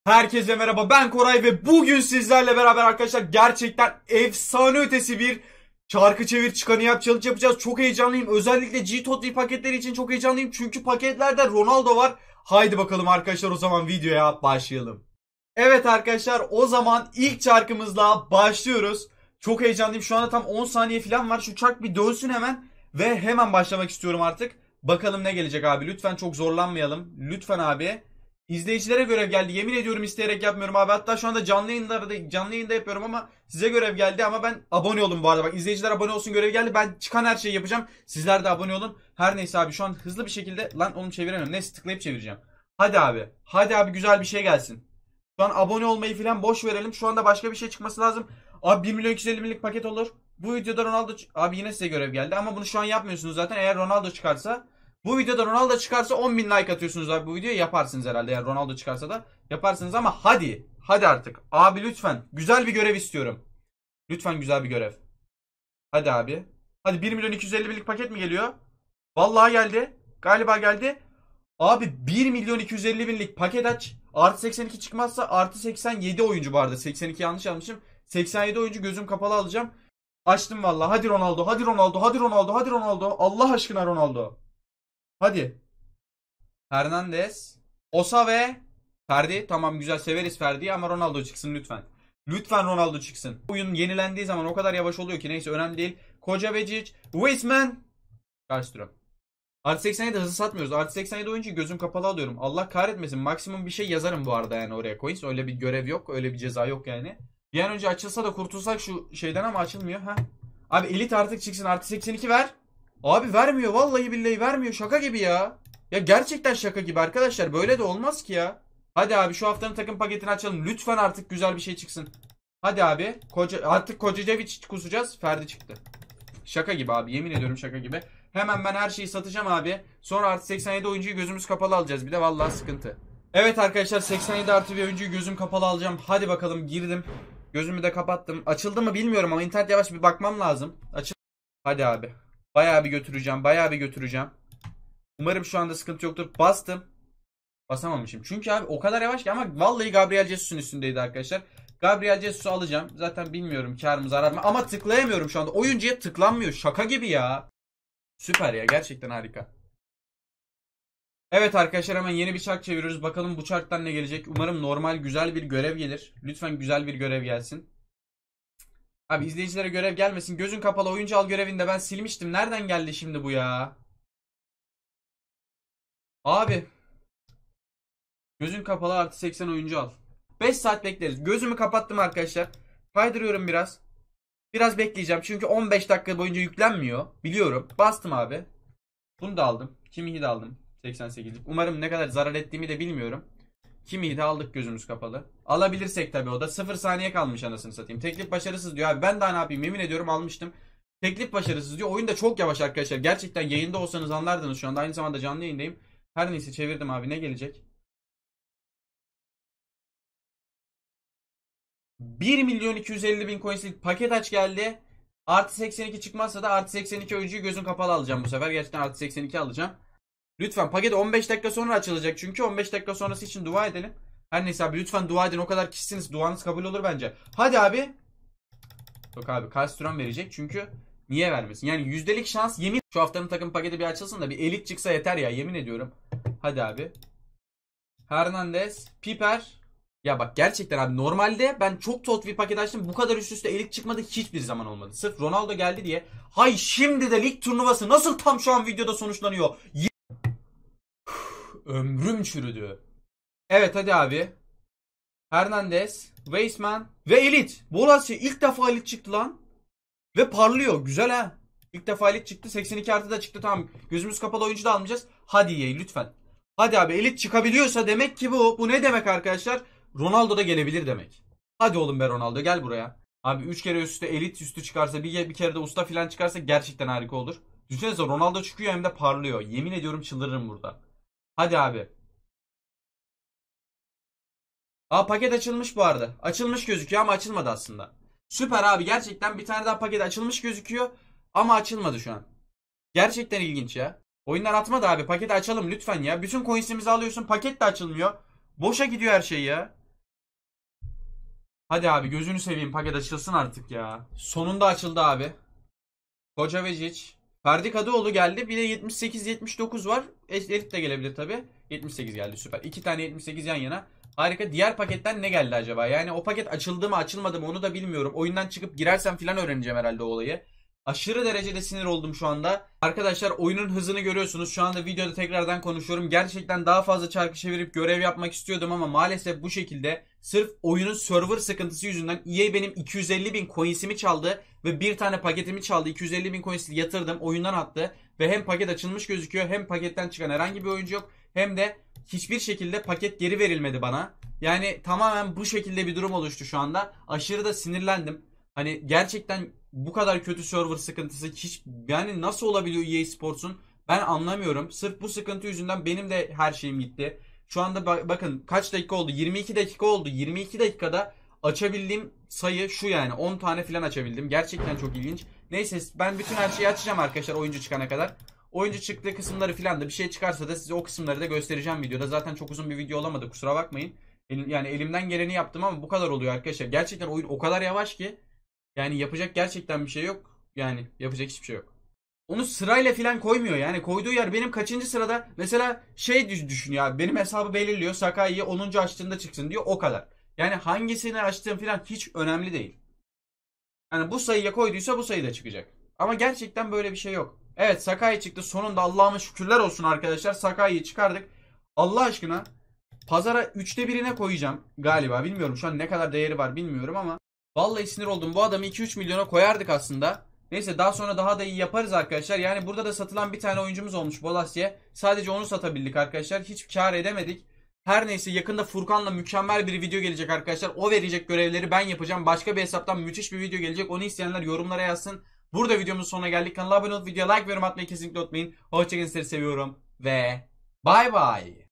Herkese merhaba, ben Koray ve bugün sizlerle beraber arkadaşlar gerçekten efsane ötesi bir çarkı çevir çıkanı yap challenge yapacağız. Çok heyecanlıyım. Özellikle G-Totli paketleri için çok heyecanlıyım. Çünkü paketlerde Ronaldo var. Haydi bakalım arkadaşlar, o zaman videoya başlayalım. Evet arkadaşlar, o zaman ilk çarkımızla başlıyoruz. Çok heyecanlıyım. Şu anda tam 10 saniye falan var. Şu çark bir dönsün hemen. Ve hemen başlamak istiyorum artık. Bakalım ne gelecek abi. Lütfen çok zorlanmayalım. Lütfen abi. İzleyicilere görev geldi. Yemin ediyorum isteyerek yapmıyorum abi. Hatta şu anda canlı yayında yapıyorum ama size görev geldi, ama ben abone olun bu arada. Bak, izleyiciler abone olsun görevi geldi. Ben çıkan her şeyi yapacağım. Sizler de abone olun. Her neyse abi, şu an hızlı bir şekilde lan onu çeviremiyorum. Neyse, tıklayıp çevireceğim. Hadi abi. Hadi abi, güzel bir şey gelsin. Şu an abone olmayı falan boş verelim. Şu anda başka bir şey çıkması lazım. Abi 1 milyon 250 binlik paket olur. Bu videoda Ronaldo abi yine size görev geldi, ama bunu şu an yapmıyorsunuz zaten. Eğer Ronaldo çıkarsa, bu videoda Ronaldo çıkarsa 10 bin like atıyorsunuz abi, bu videoyu yaparsınız herhalde. Eğer Ronaldo çıkarsa da yaparsınız, ama hadi. Hadi artık. Abi lütfen. Güzel bir görev istiyorum. Lütfen güzel bir görev. Hadi abi. Hadi 1 milyon 250 binlik paket mi geliyor? Vallahi geldi. Galiba geldi. Abi 1 milyon 250 binlik paket aç. Artı 82 çıkmazsa artı 87 oyuncu bu arada. 82 yanlış almışım. 87 oyuncu gözüm kapalı alacağım. Açtım vallahi. Hadi Ronaldo. Hadi Ronaldo. Hadi Ronaldo. Hadi Ronaldo. Allah aşkına Ronaldo. Hadi. Hernandez. Osa ve Ferdi. Tamam, güzel, severiz Ferdi'yi, ama Ronaldo çıksın lütfen. Lütfen Ronaldo çıksın. Oyun yenilendiği zaman o kadar yavaş oluyor ki, neyse, önemli değil. Koca Vecic. Weisman. Karşıtıyorum. Artı 87 hızlı satmıyoruz. Artı 87 oyuncuyu gözüm kapalı alıyorum. Allah kahretmesin. Maksimum bir şey yazarım bu arada yani oraya coins. Öyle bir görev yok. Öyle bir ceza yok yani. Bir an önce açılsa da kurtulsak şu şeyden, ama açılmıyor. Ha. Abi elit artık çıksın. Artı 82 ver. Abi vermiyor. Vallahi billahi vermiyor. Şaka gibi ya. Ya gerçekten şaka gibi arkadaşlar. Böyle de olmaz ki ya. Hadi abi, şu haftanın takım paketini açalım. Lütfen artık güzel bir şey çıksın. Hadi abi. Artık Kocacevic kusacağız. Ferdi çıktı. Şaka gibi abi, yemin ediyorum şaka gibi. Hemen ben her şeyi satacağım abi. Sonra artı 87 oyuncuyu gözümüz kapalı alacağız. Bir de vallahi sıkıntı. Evet arkadaşlar, 87 artı bir oyuncuyu gözüm kapalı alacağım. Hadi bakalım, girdim. Gözümü de kapattım. Açıldı mı bilmiyorum ama internet yavaş, bir bakmam lazım. Açıl. Hadi abi. Bayağı bir götüreceğim. Bayağı bir götüreceğim. Umarım şu anda sıkıntı yoktur. Bastım. Basamamışım. Çünkü abi o kadar yavaş ki, ama vallahi Gabriel Jesus'un üstündeydi arkadaşlar. Gabriel Jesus'u alacağım. Zaten bilmiyorum kar mı zarar mı, ama tıklayamıyorum şu anda. Oyuncuya tıklanmıyor. Şaka gibi ya. Süper ya, gerçekten harika. Evet arkadaşlar, hemen yeni bir çark çeviriyoruz. Bakalım bu çarktan ne gelecek. Umarım normal güzel bir görev gelir. Lütfen güzel bir görev gelsin. Abi izleyicilere görev gelmesin. Gözün kapalı oyuncu al görevinde ben silmiştim. Nereden geldi şimdi bu ya? Abi gözün kapalı artı 80 oyuncu al. 5 saat bekleriz. Gözümü kapattım arkadaşlar. Kaydırıyorum biraz. Biraz bekleyeceğim çünkü 15 dakika boyunca yüklenmiyor. Biliyorum. Bastım abi. Bunu da aldım. Kimi'yi de aldım. 88'lik. Umarım ne kadar zarar ettiğimi de bilmiyorum. Kimi'yi de aldık gözümüz kapalı. Alabilirsek tabii o da. 0 saniye kalmış anasını satayım. Teklif başarısız diyor abi. Ben daha ne yapayım, yemin ediyorum almıştım. Teklif başarısız diyor. Oyun da çok yavaş arkadaşlar. Gerçekten yayında olsanız anlardınız şu anda. Aynı zamanda canlı yayındayım. Her neyse, çevirdim abi. Ne gelecek? 1 milyon 250 bin coinslik paket aç geldi. Artı 82 çıkmazsa da artı 82 oyuncuyu gözüm kapalı alacağım bu sefer. Gerçekten artı 82 alacağım. Lütfen paket 15 dakika sonra açılacak, çünkü 15 dakika sonrası için dua edelim. Her neyse abi, lütfen dua edin, o kadar kişisiniz, duanız kabul olur bence. Hadi abi. Yok abi, Kalstrom verecek çünkü niye vermesin? Yani yüzdelik şans, yemin. Şu haftanın takım paketi bir açılsın da bir elit çıksa yeter ya, yemin ediyorum. Hadi abi. Hernandez, Piper. Ya bak, gerçekten abi, normalde ben çok tot bir paket açtım. Bu kadar üst üste elit çıkmadı hiçbir zaman olmadı. Sırf Ronaldo geldi diye. Hay şimdi de lig turnuvası nasıl tam şu an videoda sonuçlanıyor? Ömrüm çürüdü. Evet hadi abi. Hernandez, Weisman ve elit. Bolasya ilk defa elit çıktı lan. Ve parlıyor. Güzel ha. İlk defa elit çıktı. 82 artı da çıktı, tamam. Gözümüz kapalı oyuncu da almayacağız. Hadi EA lütfen. Hadi abi, elit çıkabiliyorsa demek ki bu. Bu ne demek arkadaşlar? Ronaldo da gelebilir demek. Hadi oğlum be Ronaldo, gel buraya. Abi 3 kere üst üste elit üstü çıkarsa, bir kere de usta falan çıkarsa gerçekten harika olur. Düşünsenize, Ronaldo çıkıyor hem de parlıyor. Yemin ediyorum çıldırırım burada. Hadi abi. Aa, paket açılmış bu arada. Açılmış gözüküyor ama açılmadı aslında. Süper abi, gerçekten bir tane daha paket açılmış gözüküyor ama açılmadı şu an. Gerçekten ilginç ya. Oyunlar atmadı abi, paketi açalım lütfen ya. Bütün coins'imizi alıyorsun, paket de açılmıyor. Boşa gidiyor her şey ya. Hadi abi gözünü seveyim paket açılsın artık ya. Sonunda açıldı abi. Koca Vecic. Ferdi Kadıoğlu geldi. Bir de 78-79 var. Elit de gelebilir tabi. 78 geldi, süper. 2 tane 78 yan yana. Harika. Diğer paketten ne geldi acaba? Yani o paket açıldı mı açılmadı mı onu da bilmiyorum. Oyundan çıkıp girersem falan öğreneceğim herhalde o olayı. Aşırı derecede sinir oldum şu anda. Arkadaşlar oyunun hızını görüyorsunuz. Şu anda videoda tekrardan konuşuyorum. Gerçekten daha fazla çarkı çevirip görev yapmak istiyordum ama maalesef bu şekilde sırf oyunun server sıkıntısı yüzünden EA benim 250 bin coinsimi çaldı ve bir tane paketimi çaldı. 250 bin coins'i yatırdım, oyundan attı ve hem paket açılmış gözüküyor hem paketten çıkan herhangi bir oyuncu yok hem de hiçbir şekilde paket geri verilmedi bana. Yani tamamen bu şekilde bir durum oluştu şu anda. Aşırı da sinirlendim. Hani gerçekten bu kadar kötü server sıkıntısı hiç, yani nasıl olabiliyor EA Sports'un, ben anlamıyorum. Sırf bu sıkıntı yüzünden benim de her şeyim gitti. Şu anda bakın kaç dakika oldu? 22 dakika oldu. 22 dakikada açabildiğim sayı şu, yani 10 tane falan açabildim. Gerçekten çok ilginç. Neyse ben bütün her şeyi açacağım arkadaşlar oyuncu çıkana kadar. Oyuncu çıktığı kısımları falan da bir şey çıkarsa da size o kısımları da göstereceğim videoda. Zaten çok uzun bir video olamadı, kusura bakmayın. Yani elimden geleni yaptım ama bu kadar oluyor arkadaşlar. Gerçekten oyun o kadar yavaş ki. Yani yapacak gerçekten bir şey yok. Yani yapacak hiçbir şey yok. Onu sırayla falan koymuyor yani. Koyduğu yer benim kaçıncı sırada. Mesela şey düşün ya. Benim hesabı belirliyor. Sakai'yi 10. açtığında çıksın diyor. O kadar. Yani hangisini açtığım falan hiç önemli değil. Yani bu sayıya koyduysa bu sayıda çıkacak. Ama gerçekten böyle bir şey yok. Evet, Sakai çıktı. Sonunda Allah'ıma şükürler olsun arkadaşlar. Sakai'yi çıkardık. Allah aşkına pazara 1/3'ine koyacağım galiba. Bilmiyorum şu an ne kadar değeri var bilmiyorum ama vallahi sinir oldum. Bu adamı 2-3 milyona koyardık aslında. Neyse daha sonra daha da iyi yaparız arkadaşlar. Yani burada da satılan bir tane oyuncumuz olmuş, Bolasye. Sadece onu satabildik arkadaşlar. Hiç kar edemedik. Her neyse yakında Furkan'la mükemmel bir video gelecek arkadaşlar. O verecek görevleri, ben yapacağım. Başka bir hesaptan müthiş bir video gelecek. Onu isteyenler yorumlara yazsın. Burada videomuzun sonuna geldik. Kanala abone olup videoya like ve yorum atmayı kesinlikle unutmayın. Hoşçakalın, sizleri seviyorum ve bay bay.